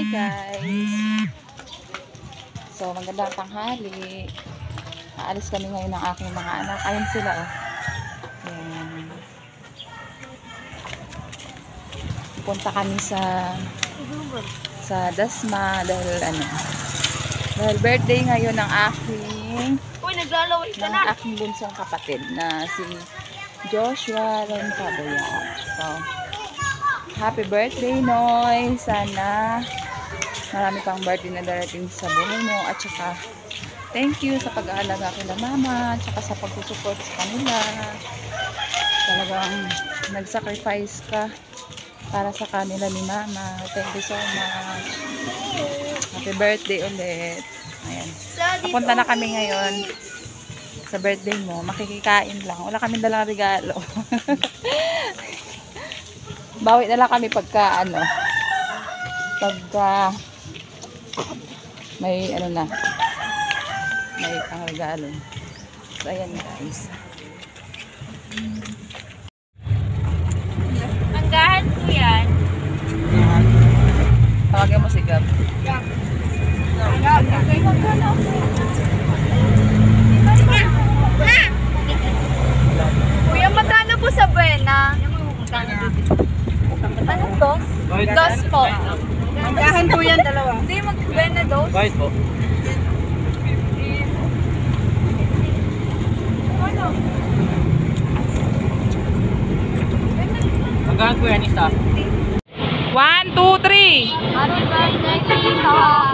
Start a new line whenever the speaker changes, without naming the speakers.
guys. So magandang tanghali. Aalis kami ngayon ng aking mga anak. Ayun sila oh. Ayan. Punta kami sa Dasma dahil birthday ngayon ng aking bunsong kapatid na si Joshua Roncaboya. So happy birthday, Noy. Sana marami pang birthday na darating sa buhay mo. At saka, thank you sa pag-aalaga kila mama. At saka sa pagsusupport sa kanila. Talagang nag-sacrifice ka para sa kanila ni mama. Thank you so much. Happy birthday ulit. Ayan. Papunta na kami ngayon sa birthday mo. Makikikain lang. Wala kami dalang regalo. Bawi na lang kami pagka may may pang regalo. So ayan guys.
Hanggahan po yan.
Tawagin mo si Gab.
Kuya, magkano po sa Buena? Ano dos? Dos po.
Hanggahan po yan, dalawa.
Hindi, mag-Buena dos.
Bakit po? Hanggahan po yan isa.
1, 2, 3.
Happy birthday, Tita!